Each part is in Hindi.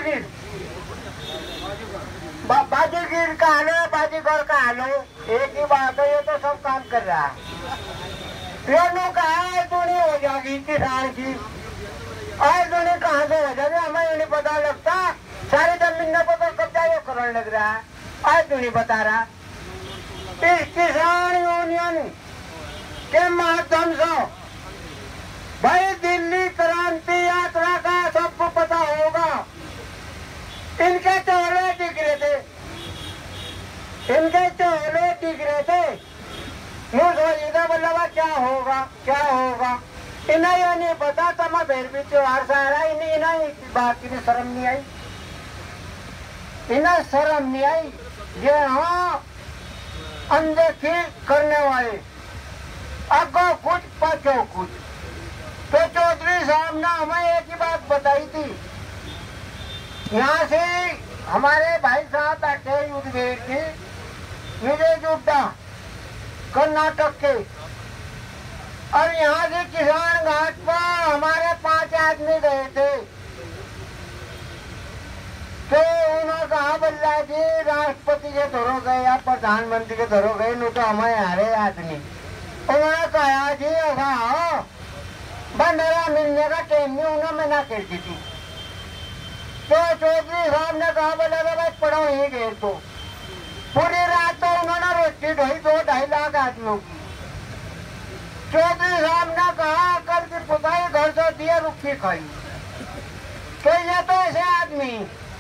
बाजीगर बाजीगर का आलो, बाजीगर का आलो, एक ही बात है। ये तो सब काम कर रहा है। दोनों कहा दुनिया हो जाएगी किसान की, आज दुनिया कहाँ से हो जाएगी हमें ये नहीं पता लगता। सारी जमीन पर तो कब्जा ये करने लग रहा है, आज दुनिया बता रहा। इस किसान यूनियन के माध्यम से भाई दिल्ली क्रांति यात्रा का सबको पता होगा। इनके चोले दिख रहे थे, इनके चोले दिख रहे थे। मुझे बोला क्या होगा क्या होगा, इन्हें ये नहीं पता था। मैं फिर भी त्योहार से आ रहा, इन्हें इस बात की शर्म नहीं आई, इन्हें शर्म नहीं आई। ये हाँ अनदेखी करने वाले, अगो कुछ पछो कुछ। तो चौधरी साहब ने हमें एक ही बात बताई थी। यहाँ से हमारे भाई साहब बैठे युद्धवीर थी विजय जुड्डा कर्नाटक के, और यहाँ से किसान घाट पर हमारे 5 आदमी गए थे। तो उन्होंने कहा बल्ला जी राष्ट्रपति के धरो गए या प्रधानमंत्री के धरो गए, नहीं तो हमें हारे आदमी। उन्होंने कहा जी हाँ मेरा मिलने का टाइम नहीं, उन्होंने मना कर दी थी। तो चौधरी साहब ने कहा बोले भाई पढ़ो ही गए। तो पूरी रात तो उन्होंने रोटी ढोई 2-2.5 लाख आदमियों की। चौधरी साहब ने कहा कल की पुताई घर से दिए रुखी खाई। तो ये तो ऐसे आदमी,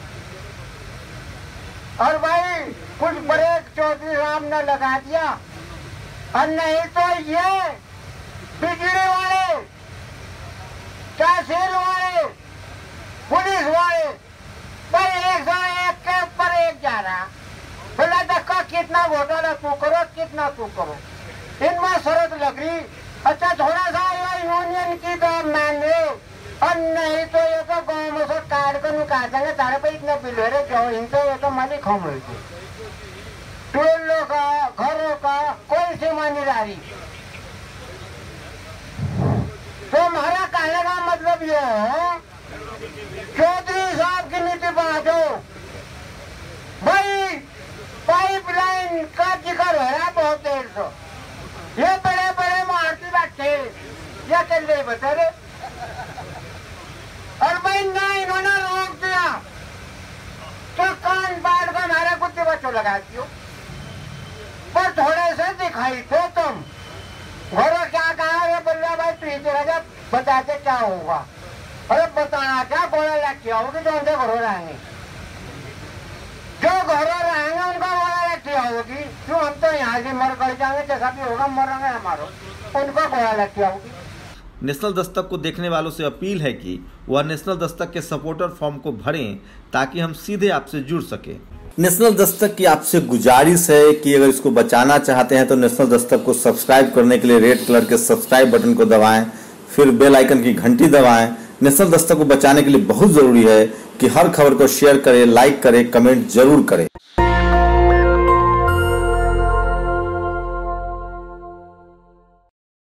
और भाई कुछ ब्रेक चौधरी साहब ने लगा दिया, और नहीं तो ये बिजली वाले, तहसील वाले, पुलिस वाले पर 101 के ऊपर 1 जा रहा। बोला धक्का कितना घोटाला तू करो, कितना तू करो, इनमें शरत लग रही। अच्छा थोड़ा सा यूनियन की तो मान लो, और नहीं तो ये तो गाँव में से काट कर निकाल देंगे। तारे पे इतना बिल है क्यों, इनसे ये तो मालिक हम लोग टोलों का घरों का कोई सीमा नहीं रही। तो हमारा कहने का मतलब ये है चौधरी साहब की नीति बांटो। भाई पाइपलाइन का जिक्र हो रहा है बहुत देर से, ये बड़े बड़े मारती बैठे या चल रहे बता रहे, और भाई ना इन्होंने रोक दिया तो कान बाढ़ का हमारे कुत्ते बच्चों लगा दियो। पर थोड़े से दिखाई थे तुम घरों क्या कहा बोलिए भाई प्रीति राजा बताते क्या होगा। अरे बताना क्या गोला लग होगी जो उनके घरों रहेंगे, जो घरों रहेंगे उनका गोला लग होगी। क्यों हम तो यहाँ से मर कर जाएंगे, जैसा भी होगा मरेंगे हमारा, उनको गोला लग होगी। नेशनल दस्तक को देखने वालों से अपील है कि वह नेशनल दस्तक के सपोर्टर फॉर्म को भरें ताकि हम सीधे आपसे जुड़ सके। नेशनल दस्तक की आपसे गुजारिश है कि अगर इसको बचाना चाहते हैं तो नेशनल दस्तक को सब्सक्राइब करने के लिए रेड कलर के सब्सक्राइब बटन को दबाएं, फिर बेल आइकन की घंटी दबाएं। नेशनल दस्तक को बचाने के लिए बहुत जरूरी है कि हर खबर को शेयर करें, लाइक करें, कमेंट जरूर करें।